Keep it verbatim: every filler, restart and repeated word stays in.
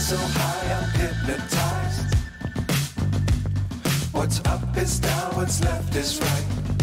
so high I'm hypnotized. What's up is down, what's left is right.